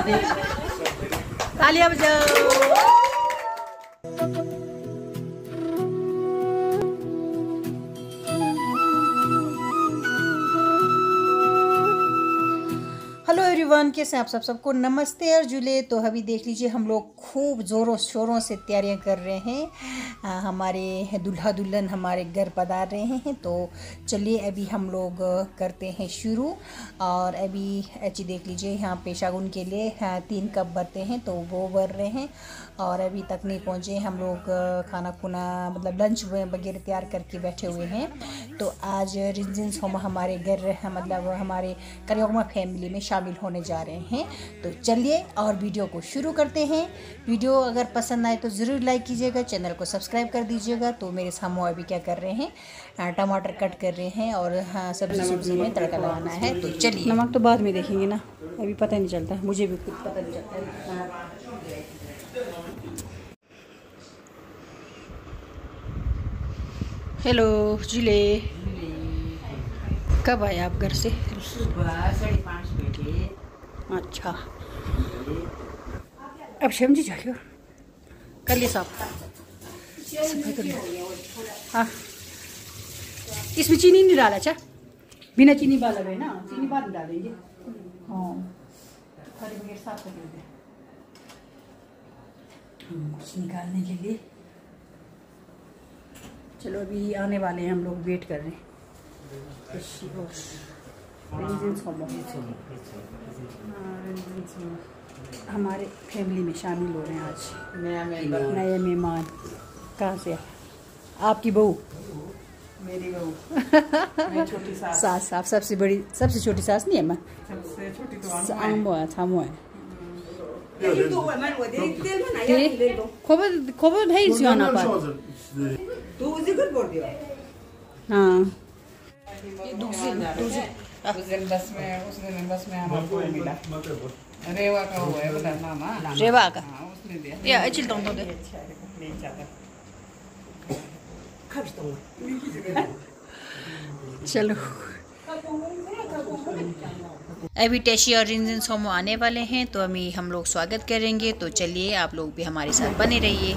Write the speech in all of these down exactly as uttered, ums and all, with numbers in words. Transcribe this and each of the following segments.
तालियां बजाओ। Hello everyone, कैसे आप सब सबको नमस्ते और जुले। तो अभी देख लीजिए हम लोग खूब ज़ोरों शोरों से तैयारियां कर रहे हैं। आ, हमारे दूल्हा दुल्हन हमारे घर पधार रहे हैं। तो चलिए अभी हम लोग करते हैं शुरू। और अभी ऐसी देख लीजिए यहाँ पे शगुन के लिए हाँ, तीन कप भरते हैं तो वो भर रहे हैं। और अभी तक नहीं पहुँचे हम लोग, खाना खुना मतलब लंच वगैरह तैयार करके बैठे हुए हैं। तो आज रिंजिन्स हम हमारे घर मतलब हमारे करियोमा फैमिली में शामिल होने जा रहे हैं। तो चलिए और वीडियो को शुरू करते हैं। वीडियो अगर पसंद आए तो ज़रूर लाइक कीजिएगा, चैनल को सब्सक्राइब कर दीजिएगा। तो मेरे सामने अभी क्या कर रहे हैं, टमाटर कट कर रहे हैं और हाँ सब्जी सब्जी में तड़का लगाना है। तो चलिए, नमक तो बाद में देखेंगे ना, अभी पता नहीं चलता, मुझे भी कुछ पता नहीं चलता। हेलो जिले, कब आए आप घर से? सुबह साढ़े पाँच बजे। अच्छा, अब समझी जाइए कर लिए साहब, सफाई कर लिया। हाँ, इसमें चीनी नहीं डाला? अच्छा, बिना चीनी वाला है ना, चीनी बाद में डालेंगे। हाँ, खाली बगैर साफ कर लेंगे कुछ निकालने के लिए। चलो अभी आने वाले हैं हम लोग, वेट कर रहे हैं। हमारे फैमिली में शामिल हो रहे हैं आज नए मेहमान। कहाँ से? आपकी बहू? मेरी बहू छोटी सास। सास आप सबसे बड़ी, सबसे छोटी सास नहीं है? मैं सबसे छोटी तो आमो है, थामो है। खबर खबर है इसी आना पर। तू उसी को बोल दिया। हाँ, दूसरी दूसरी उस दिन बस में उस दिन बस में हमको मिला, रेवा का हुआ है बोला मामा, रेवा का। हाँ उसने दिया। या अच्छी तो दे चलो। अभी टेशी और रिंजिन सोमो आने वाले हैं तो अभी हम लोग स्वागत करेंगे। तो चलिए आप लोग भी हमारे साथ बने रहिए।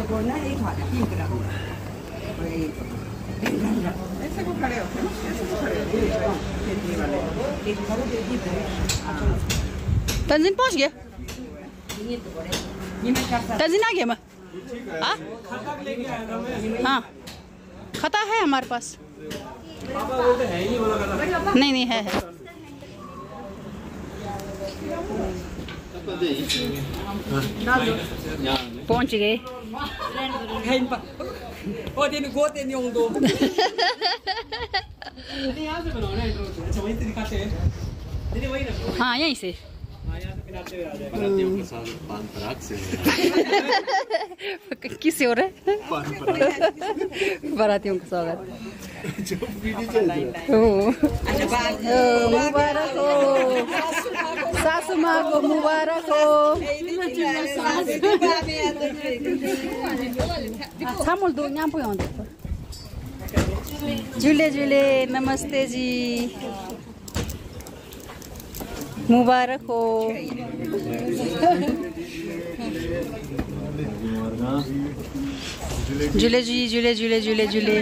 तंजीन पहुंच गया? तंजीन आ गया? मैं हाँ हाँ, खाता है हमारे पास। नहीं नहीं है, है। पहुंच गए। हाँ यहीं से। किससे हो रहा है? बारातियों का स्वागत। मुबारक हो, सासू माँ को मुबारक हो। सामूल दो यहाँ पे आऊँ। झूले झूले, नमस्ते जी, मुबारक हो। झूले जी, झूले झूले झूले झूले।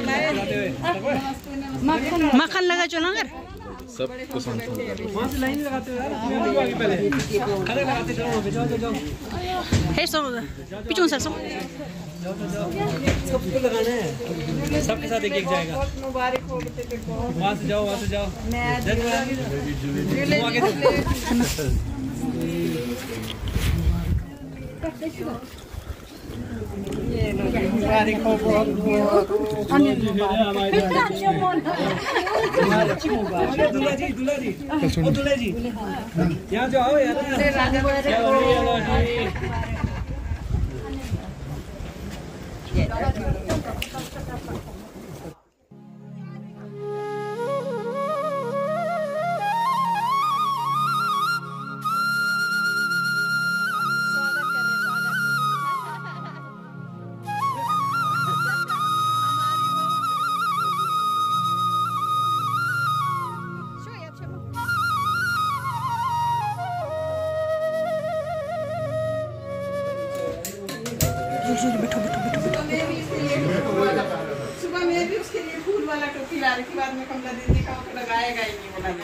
मक्खन लगा चलो ना कर सबको लाइन लगाते है। सो पीछे सर सो सबको लगाना है, सबके साथ एक एक जाएगा। मुबारक हो, वहाँ से जाओ, वहाँ से जाओ। मुबारक हो, बहुत दूल्हा जी, दूल्हा जी, ओ दूल्हा जी, यहाँ जो आओ यार। जुली बैठो बैठो बैठो बैठो। मैं भी इसके लिए सुबह मैं भी उसके लिए फूल वाला टोपी ला रही थी, बाद में कमला दीदी का लगाएगा ही नहीं बोला।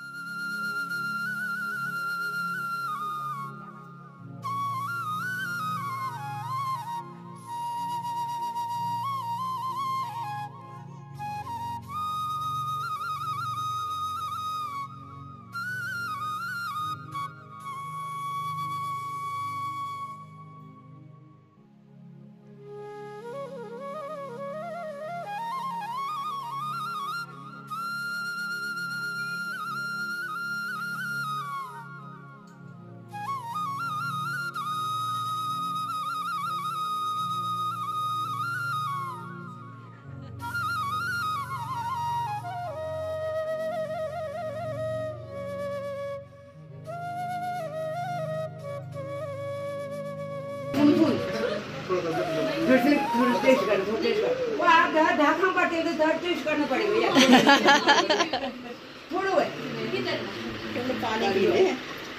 करना पड़ेगा थोड़ा पानी पी ले।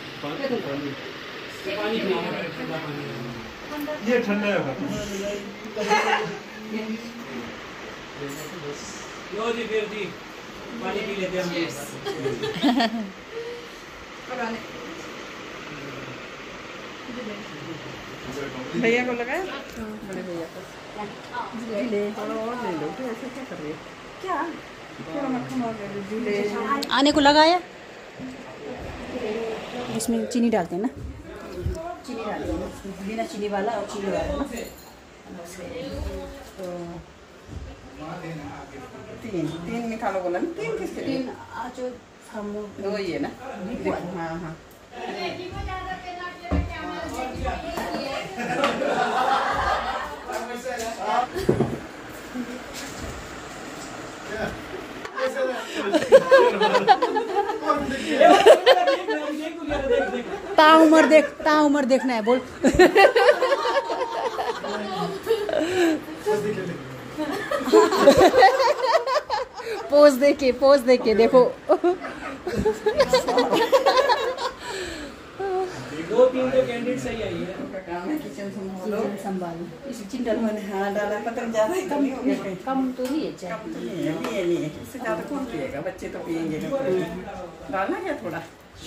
ये ठंडा है लो जी, फिर जी पानी पी लेते हम। भैया को लगाया, बड़े भैया को ले और ले लो। तो ऐसे क्या कर रही है? क्या थोड़ा मक्खन और ले लो। आने को लगाया, इसमें चीनी डालते हैं ना, चीनी डालते हैं बिना चीनी वाला और चीनी वाला ना। तो तीन तीन निकालो बोला ना, तीन किसके लिए? तीन आज हम दो ही है ना। देखो हाँ हाँ ता उम्र देख, ता उम्र देखना है बोल। पोज देके पोज देके देखो। दो तीन तो कैंडिडेट सही आई है। उनका काम है किचन संभालो। संभाल इस चिंटल में हाँ डाला, पता नहीं ज़्यादा ही कम ही हो गया कहीं। कम तो नहीं है चाय। कम तो नहीं है, नहीं है नहीं है, इससे ज़्यादा कौन पिएगा? बच्चे तो पिएंगे ना। डालना क्या थोड़ा?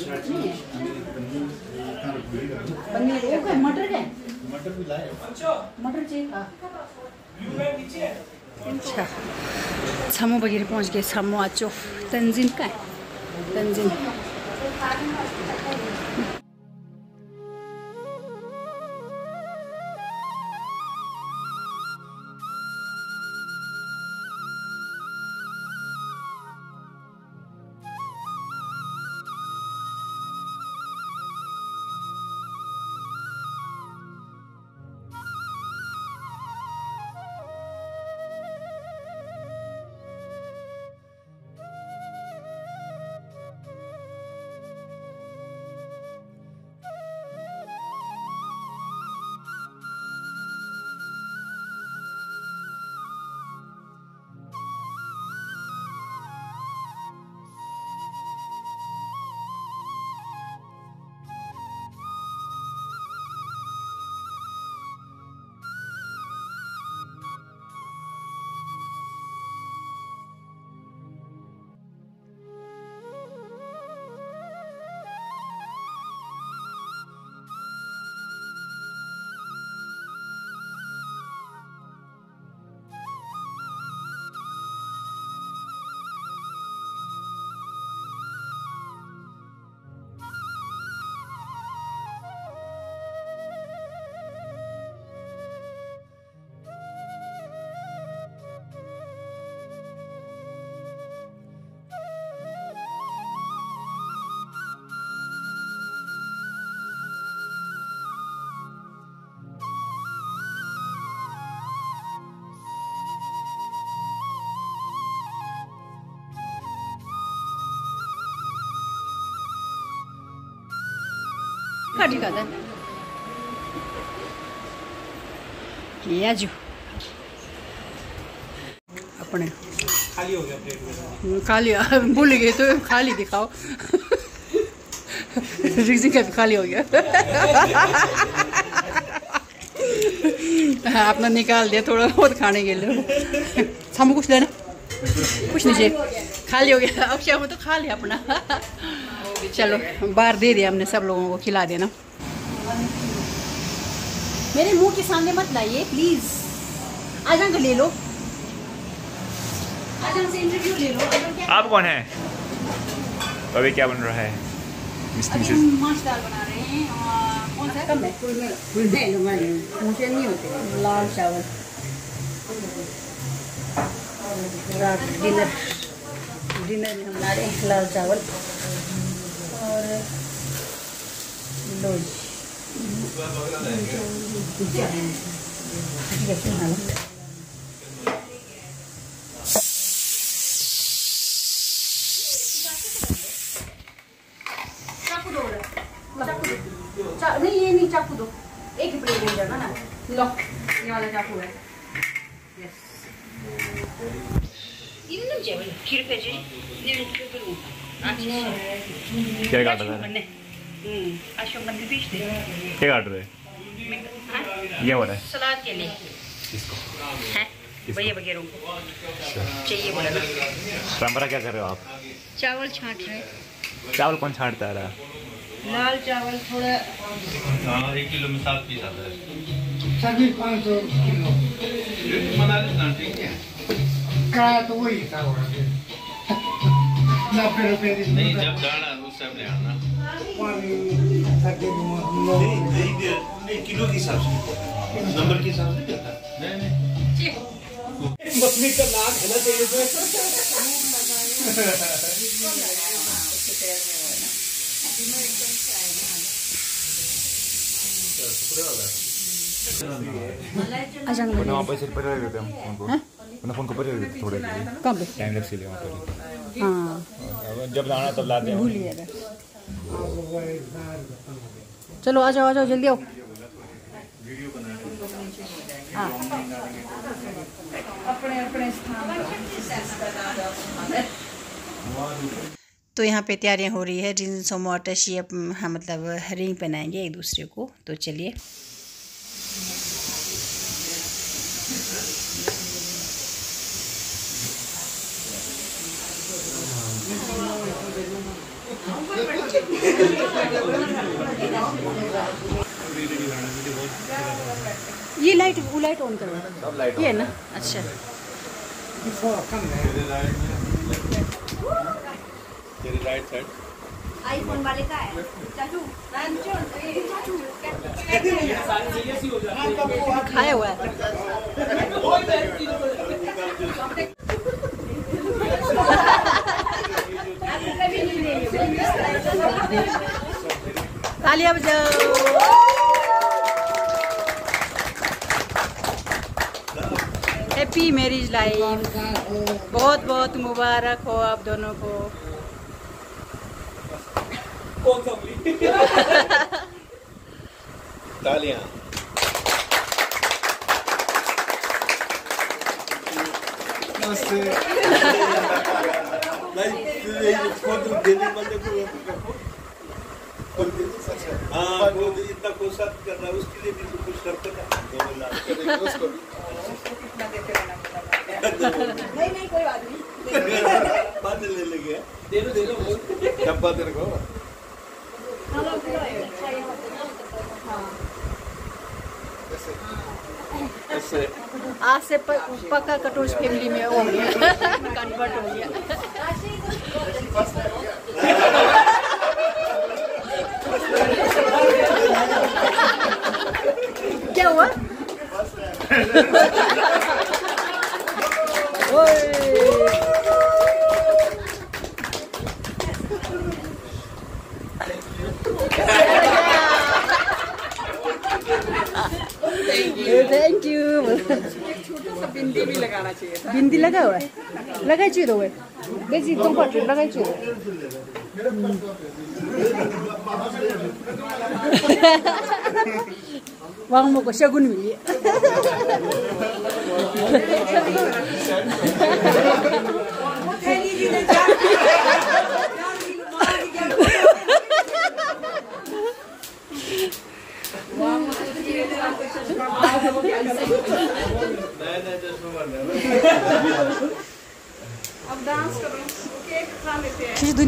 पनीर वो क्या मटर है? मटर भी लाए। मटर चाहिए। अच्छा छामू वगैरह पहुंच गए। छामू आचो तंजीन का है, तंजीन खाटी खाता है ये जो अपने खाली हो गया प्लेट में। खाली भूल गए तो खाली दिखाओ। रिक्सी का भी खाली हो गया। हाँ, अपना निकाल दिया थोड़ा बहुत खाने के लिए। हमको कुछ लेना? कुछ नहीं चाहिए, खाली हो गया। अब शाम तो खा लिया अपना। चलो बाहर दे दिया हमने, सब लोगों को खिला देना। मेरे मुंह के सामने मत लाइए प्लीज। आजान को ले लो, आजान से इंटरव्यू ले लो। आप कौन है? अभी क्या बन रहा है? अभी हम माछ दाल बना रहे हैं। कौन सा कम है? फुल में फुल में मुझे नहीं होते। लाल चावल, रात डिनर डिनर में हम ला रहे हैं लाल चावल और लोज। चाकू दो, चाकू दो। चा, नहीं ये नहीं, चाकू दो। एक ही प्लेट ले जाना ना। लो ये वाला चाकू है। यस क्या काट रहे हैं? क्या काट रहे हैं? ये हो रहा है सलाद के लिए। किसको? हैं भैया वगैरह को चाहिए बोला ना। परंपरा क्या कर रहे हो आप? चावल छांट रहे हैं। चावल कौन छांटता है? लाल चावल थोड़ा हाँ, एक किलो में सात पीस आता है। सभी पाँच सौ किलो मना लेना, ठीक है? का तो वही था। नब्बे रुपये नहीं, जब जाना उस टाइम ले आना। नहीं नहीं, किलो के हिसाब से, नंबर के हिसाब से देता है। नहीं नहीं, मछली का नाक है ना चाहिए तो वहाँ पर सिर पर रख देते हम फोन को, वरना फोन को पर रख देते थोड़े के लिए, कम पे। टाइम लैप्स के लिए वहाँ पर। हाँ जब लाना तब लाते हैं। भूलिएगा। चलो आ जाओ आ जाओ जल्दी आओ। हाँ अपने अपने स्थान। तो यहाँ पे तैयारियाँ हो रही है। जिन सोमवार शेप हाँ मतलब रिंग पहनाएंगे एक दूसरे को। तो चलिए ये लाइट वो लाइट ऑन करो। ये है ना? अच्छा तेरी राइट साइड आईफोन वाले का है चाचू। चाचू खाया हुआ है। तालियां बजाओ। हैप्पी मैरिज लाइफ, बहुत बहुत मुबारक हो आप दोनों को। कौन सा तालियां। नमस्ते। हाँ, वो इतना कोशिश कर रहा है, उसके लिए भी कुछ करते हैं। नहीं नहीं कोई बात नहीं। बाद में ले लेंगे। दे दो दे दो डब्बा तेरे को। ऐसे आज से प, पक्का कटोच फैमिली में हो गया, कन्वर्ट हो गया। क्या हुआ? Thank you. बिंदी भी लगाना चाहिए था। बिंदी लगा हुआ है, लगाई चाहिए तो बेसी कंफर्ट लगाई चाहिए। वहाँ मको शगुन मिली।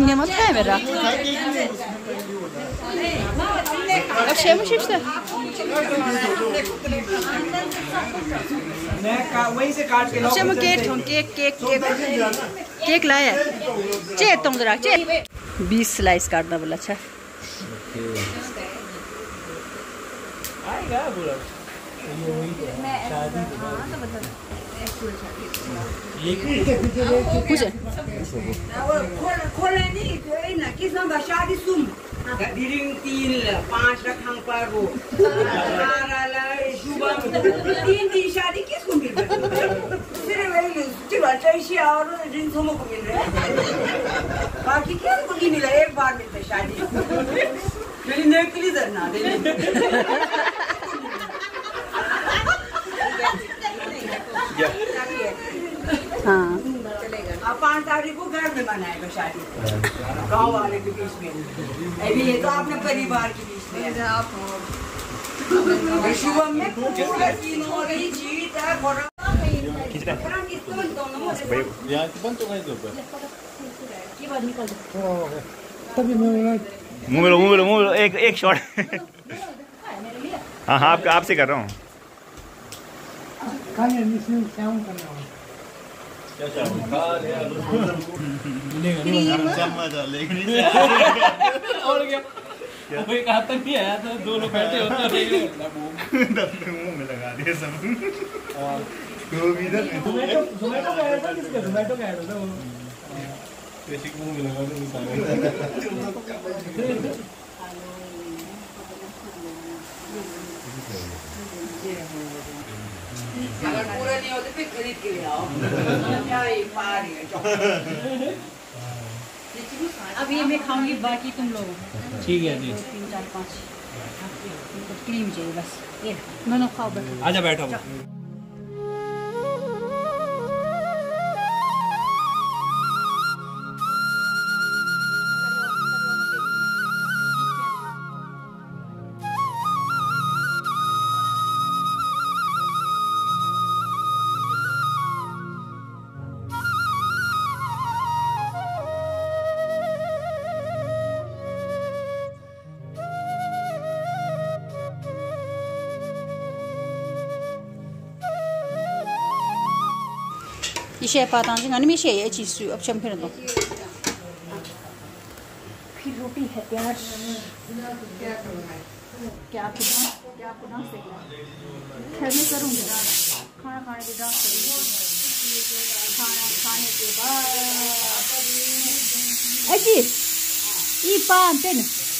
Inga mot kamera. Jag ser mig chipsa. मैं का वहीं से काट के Jag ser mig केक ठों केक केक केक केक लाया. चे तुम जरा चे. बीस स्लाइस काटना बोला अच्छा. आएगा बोला पांच रखा पर वो तीन दिन शादी किसको मिल रही है और जिनको को मिल रहा है बाकी क्या को नहीं मिला एक बार मिलता शादी मेरी नकली धरना दे हाँ अब पाँच तारीख को घर में मनाएगा शादी गांव वाले के बीच में अभी ये तो अपने परिवार के बीच में शुभम में पूरा तीन हो गई जीत है मुंह मिलो मुंह मिलो मुंह मिलो एक एक शॉट हाँ हाँ आप आपसे कर रहा हूँ और क्या कोई कहा तक नहीं आया था दो लोग बैठे होते मुंह में लगा दिया सब जोमेटो जोमेटो का ऐड था किसका जोमेटो का ऐड था वो बेसिक मुंह में लगा दो अगर पूरा नहीं होते फिर खरीद के ले आओ क्या ये पार है अब ये मैं खाऊंगी बाकी तुम लोग ठीक है जी तीन चार पाँच क्रीम चाहिए बस ये दोनों खाओ बैठो आजा बैठो इसे पाता हूँ गाने में इसे ये चीज़ अब चम फिर दो फिर रोटी है प्याज क्या आपको डांस क्या आपको डांस देखना खैर मैं करूँगी खाना खाने के डांस करूँगी खाना खाने के बाद अजी ये पान तेन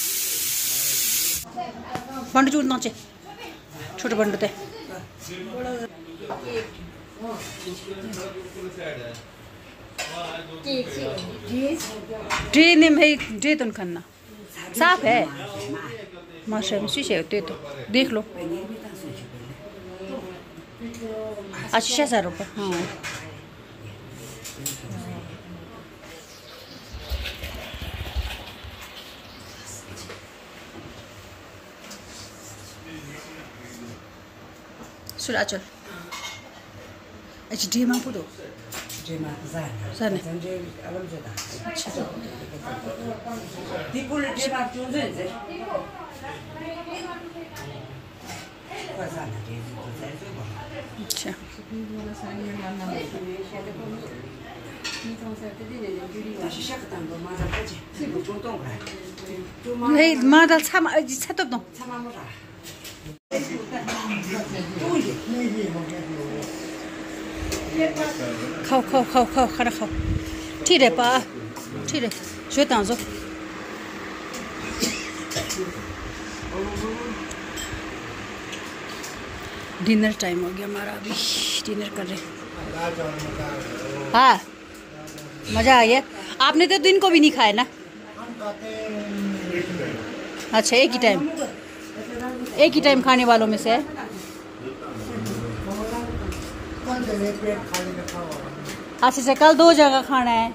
बंड चूड़ नाचे छोटे बंड थे ट्रे ने भाई ट्रे तो खाना साफ है माशा में शीशे होते तो देख लो अच्छा हजार रुपये हाँ सुला चल अच्छा डी माँ पुदो sana अच्छा नहीं मादा sama satu dong खाओ खाओ खाओ खाओ खाना खाओ ठीक है पा ठीक है जो तांजो डिनर टाइम हो गया हमारा अभी डिनर कर रहे हाँ मज़ा आ गया आपने तो दिन को भी नहीं खाया ना अच्छा एक ही टाइम एक ही टाइम खाने वालों में से है अच्छा से कल दो जगह खाना है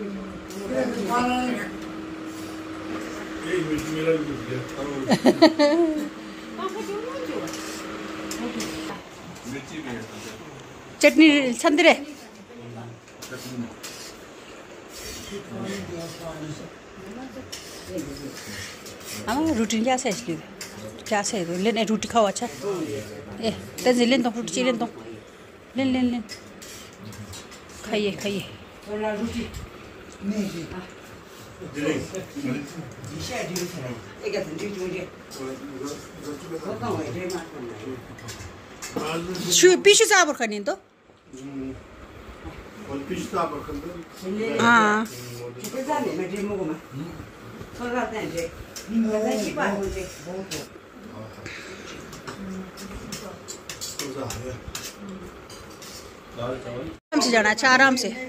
चटनी छंदरे आमा रुटिन क्या छ यसले क्या छ यो लेन रोटी खाऊ अच्छा ए तन्जी लेन तो रोटी लेन तो लेन लेन लेन खाइए खाइए पीछे से आप खानी तो हाँ आराम से जाना अच्छा आराम से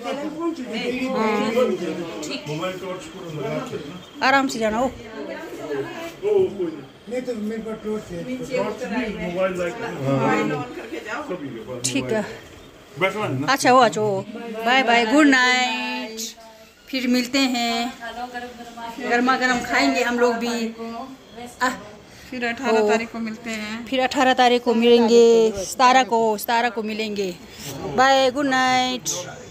आराम से जाना हो नहीं तो मेरे पास टॉर्च है ठीक है अच्छा हो अच्छा हो बाय बाय गुड नाइट फिर मिलते हैं गर्मा गर्म खाएंगे हम लोग भी आ, फिर अठारह तारीख को मिलते हैं फिर अठारह तारीख को मिलेंगे सतारह को सतारह को मिलेंगे बाय गुड नाइट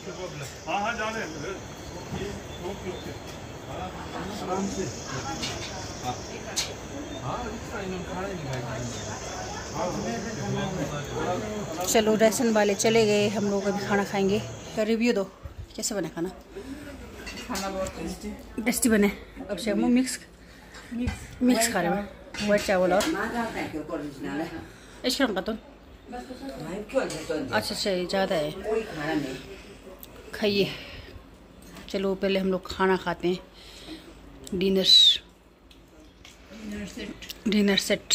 चलो राशन वाले चले गए हम लोग अभी खाना खाएंगे रिव्यू दो कैसे बना खाना खाना बहुत टेस्टी टेस्टी बने अब से हम मिक्स मिक्स खा रहे हैं वाइट चावल और इस का तो अच्छा अच्छा ज़्यादा है खाइए चलो पहले हम लोग खाना खाते हैं डिनर डिनर सेट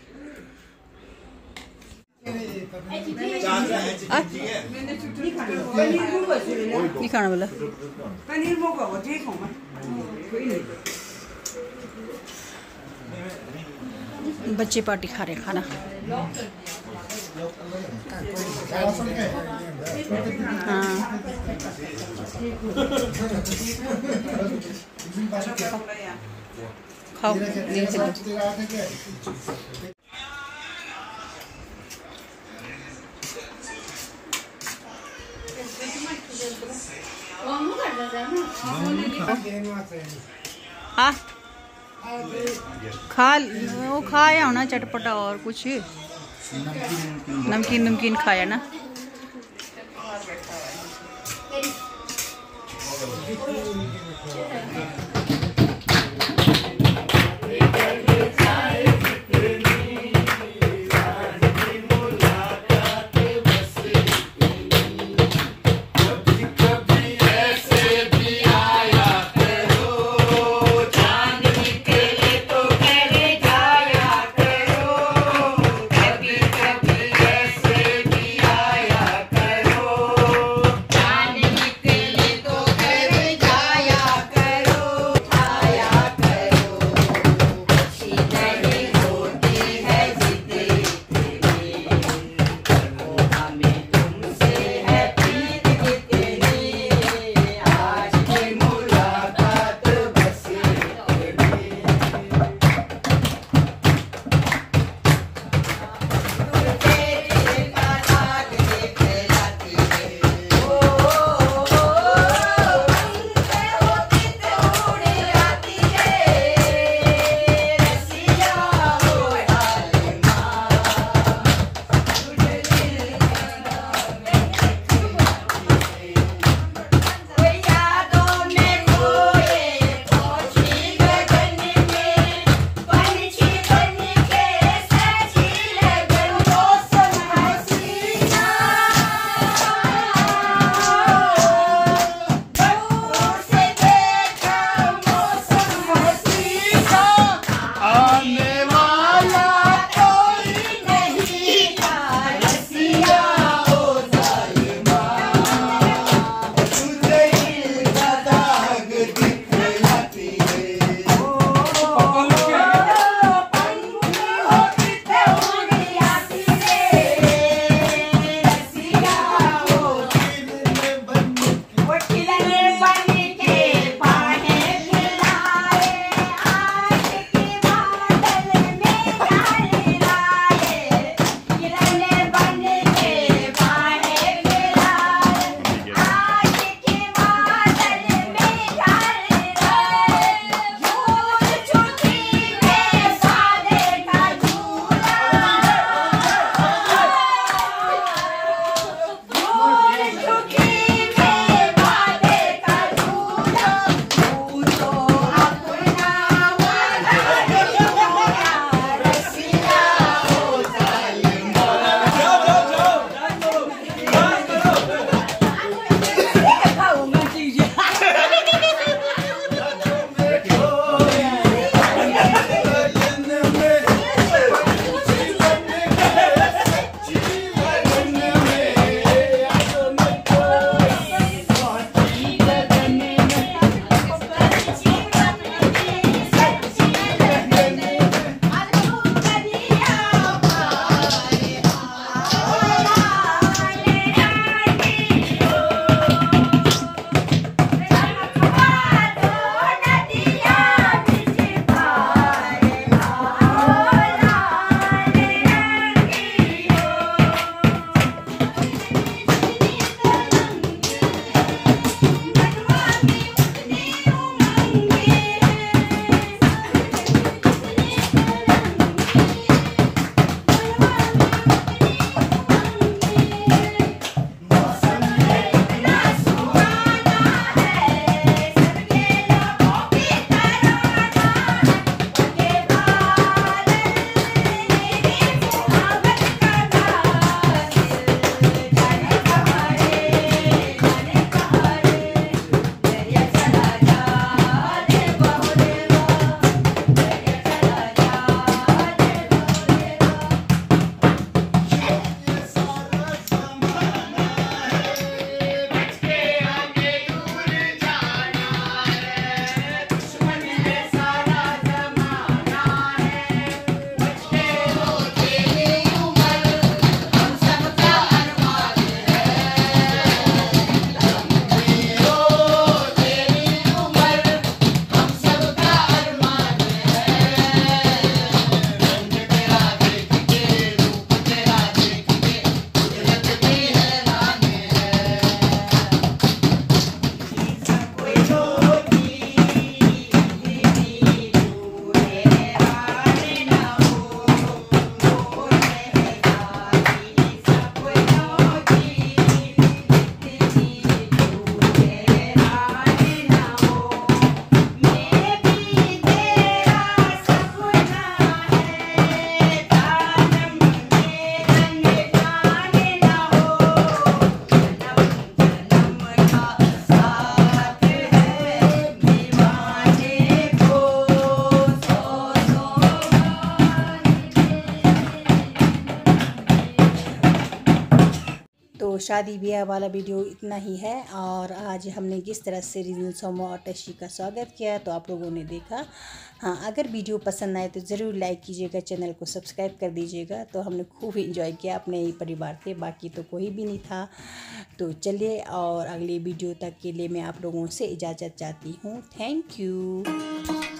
नहीं खाना बोला बच्चे पार्टी खा रहे हैं खाना हाँ खाओ नहीं चलो हाँ खा वो खाया होना चटपटा और कुछ नमकीन नमकीन खाया ना शादी ब्याह वाला वीडियो इतना ही है। और आज हमने किस तरह से रिजन सोमो और टशी का स्वागत किया तो आप लोगों ने देखा। हाँ, अगर वीडियो पसंद आए तो ज़रूर लाइक कीजिएगा, चैनल को सब्सक्राइब कर दीजिएगा। तो हमने खूब इंजॉय किया, अपने ही परिवार थे, बाकी तो कोई भी नहीं था। तो चलिए, और अगले वीडियो तक के लिए मैं आप लोगों से इजाज़त चाहती हूँ। Thank you.